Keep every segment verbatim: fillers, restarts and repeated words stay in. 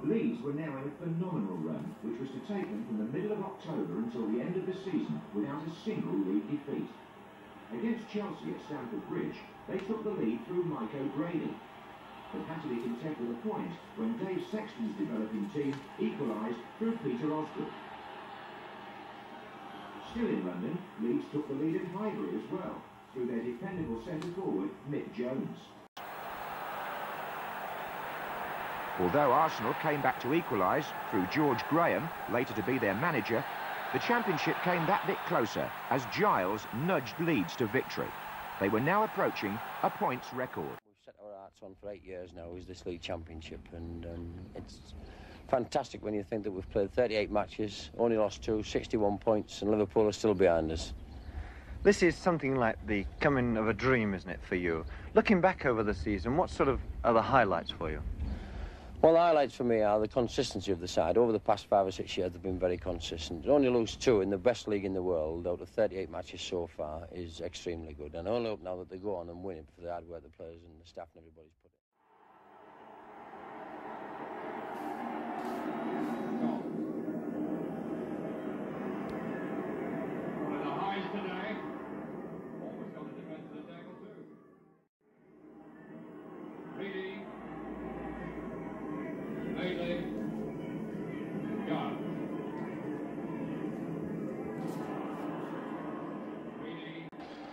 Leeds were now in a phenomenal run, which was to take them from the middle of October until the end of the season without a single league defeat. Against Chelsea at Stamford Bridge, they took the lead through Mike O'Grady, but had to be content with a point when Dave Sexton's developing team equalised through Peter Osgood. Still in London, Leeds took the lead at Highbury as well, through their dependable centre-forward, Mick Jones. Although Arsenal came back to equalise through George Graham, later to be their manager, the championship came that bit closer as Giles nudged Leeds to victory. They were now approaching a points record. We've set our hearts on for eight years now is this league championship, and um, it's fantastic when you think that we've played thirty-eight matches, only lost two, sixty-one points, and Liverpool are still behind us. This is something like the coming of a dream, isn't it, for you? Looking back over the season, what sort of are the highlights for you? Well, the highlights for me are the consistency of the side. Over the past five or six years, they've been very consistent. To only lose two in the best league in the world out of thirty-eight matches so far is extremely good. And I only hope now that they go on and win it for the hard work the players and the staff and everybody's put in. One of the highs today. Almost got the defence of the tackle too. Reedy. Bailey. God. Reedy.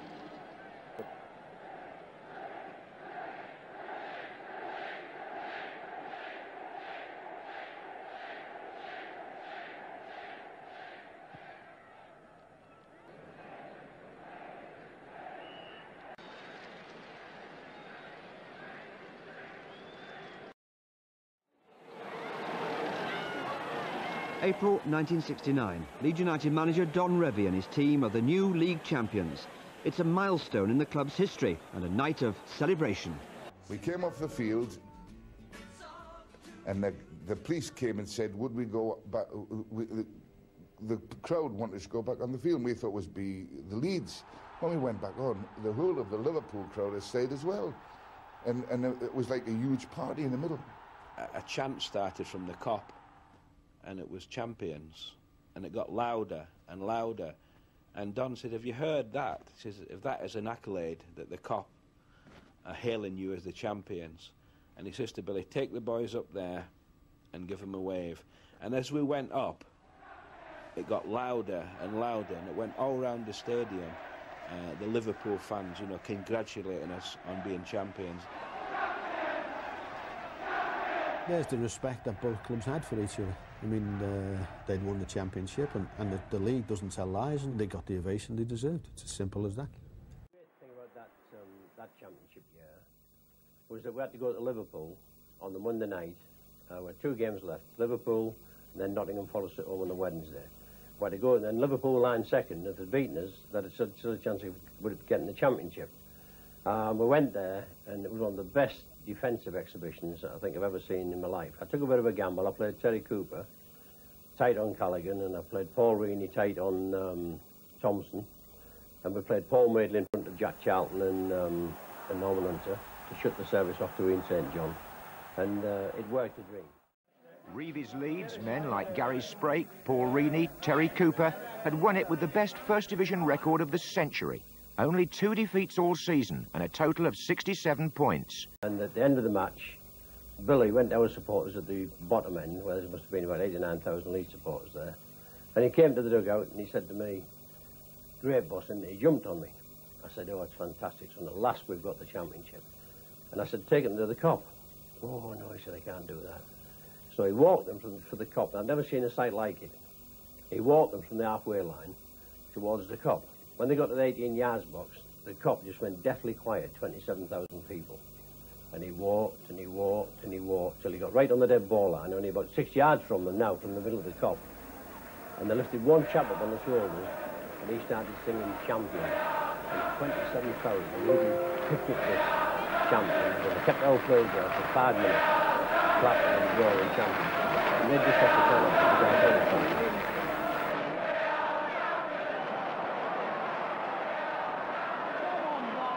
April nineteen sixty-nine, Leeds United manager Don Revie and his team are the new league champions. It's a milestone in the club's history and a night of celebration. We came off the field and the, the police came and said, would we go back, we, the, the crowd wanted us to go back on the field, and we thought it was be the Leeds. When we went back on, the whole of the Liverpool crowd had stayed as well. And, and it was like a huge party in the middle. A, a chant started from the Kop, and it was champions, and it got louder and louder. And Don said, have you heard that? He says, if that is an accolade, that the Kop are hailing you as the champions. And he says to Billy, take the boys up there and give them a wave. And as we went up, it got louder and louder, and it went all around the stadium. Uh, the Liverpool fans, you know, congratulating us on being champions. There's the respect that both clubs had for each other. I mean, uh, they'd won the championship, and, and the, the league doesn't tell lies, and they got the ovation they deserved. It's as simple as that. The great thing about that, um, that championship year was that we had to go to Liverpool on the Monday night. Uh, we had two games left, Liverpool and then Nottingham Forest at home on the Wednesday. We had to go, and then Liverpool line second. If they'd beaten us, that had still a chance of getting the championship. Um, we went there, and it was one of the best defensive exhibitions that I think I've ever seen in my life. I took a bit of a gamble. I played Terry Cooper tight on Callaghan, and I played Paul Reaney tight on um, Thompson, and we played Paul Maidley in front of Jack Charlton and, um, and Norman Hunter to shut the service off to Ian Saint John, and uh, it worked a dream. Revie's Leeds, men like Gary Sprake, Paul Reaney, Terry Cooper, had won it with the best First Division record of the century. Only two defeats all season and a total of sixty-seven points. And at the end of the match, Billy went to our supporters at the bottom end, where there must have been about eighty-nine thousand Leeds supporters there. And he came to the dugout and he said to me, great boss, and he jumped on me. I said, oh, it's fantastic. So at last we've got the championship. And I said, take them to the Kop. Oh, no, he said, I can't do that. So he walked them from, for the Kop. I've never seen a sight like it. He walked them from the halfway line towards the Kop. When they got to the eighteen yards box, the Kop just went deathly quiet, twenty-seven thousand people. And he walked and he walked and he walked till he got right on the dead ball line, only about six yards from them now, from the middle of the Kop. And they lifted one chap up on the shoulders, and he started singing Champion. And twenty-seven thousand really picked up this Champion. And they kept the whole players there for five minutes, clapping and roaring Champion. And they just have to turn up to the Champion.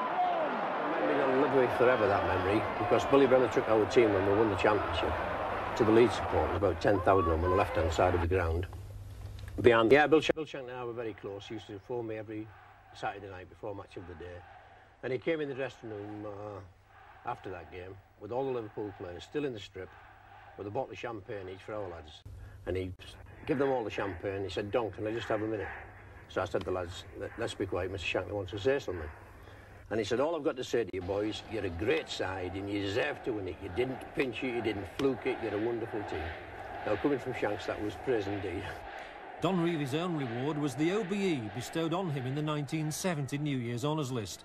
Forever, that memory, because Billy Brenner took our team when we won the championship, to the Leeds supporters, about ten thousand of them on the left-hand side of the ground. Behind, yeah, Bill, Sh Bill Shank and I were very close. He used to phone me every Saturday night before match of the day. And he came in the dressing room uh, after that game with all the Liverpool players still in the strip with a bottle of champagne each for our lads. And he'd give them all the champagne. He said, Don, can I just have a minute? So I said to the lads, let's be quiet, Mister Shankly wants to say something. And he said, all I've got to say to you boys, you're a great side and you deserve to win it. You didn't pinch it, you didn't fluke it, you're a wonderful team. Now, coming from Shanks, that was praise indeed. Don Revie's own reward was the O B E bestowed on him in the nineteen seventy New Year's Honours List.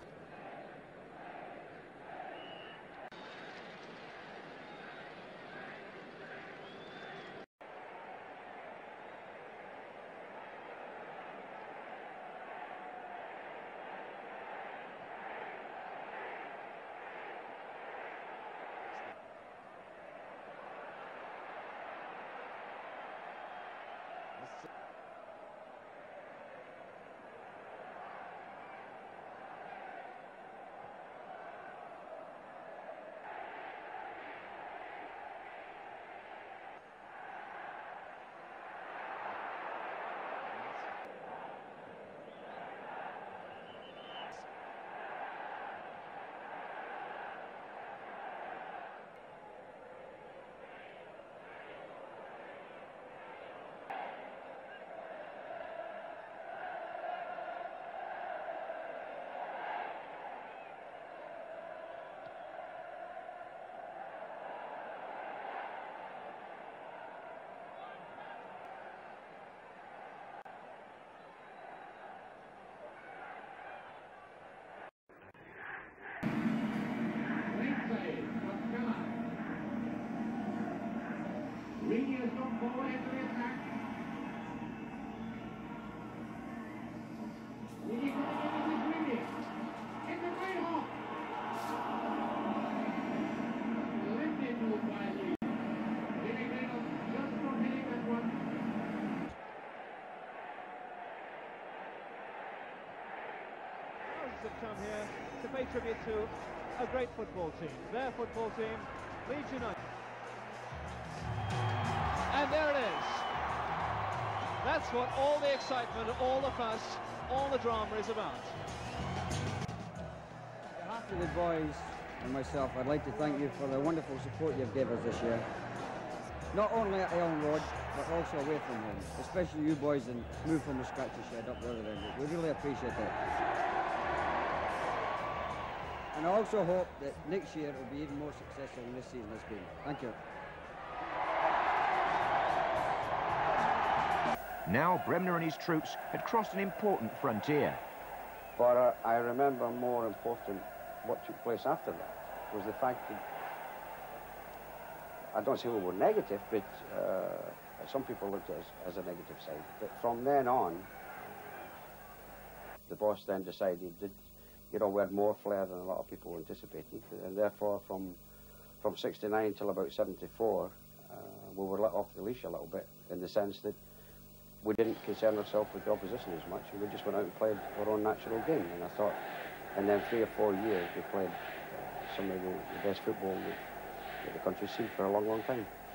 Revie has gone forward into the attack. Revie got it over with Revie. It's a great hop. Lifted move by Lee. Revie Reynolds just from hitting that one. Thousands have come here to pay tribute to a great football team. Their football team, Leeds United. And there it is. That's what all the excitement, all the fuss, all the drama is about. On behalf of the boys and myself, I'd like to thank you for the wonderful support you've given us this year. Not only at Elm Road, but also away from home. Especially you boys that moved from the scratcher shed up the other end. We really appreciate it. And I also hope that next year it will be even more successful than this season has been. Thank you. Now Bremner and his troops had crossed an important frontier. But uh, I remember more important what took place after that was the fact that, I don't say we were negative, but uh, some people looked at us as a negative side. But from then on, the boss then decided that, you know, we had more flair than a lot of people anticipated, and therefore from from sixty-nine till about seventy-four, uh, we were let off the leash a little bit in the sense that we didn't concern ourselves with the opposition as much, and we just went out and played our own natural game. And I thought, and then three or four years we played uh, some of the, the best football that, that the country's seen for a long, long time.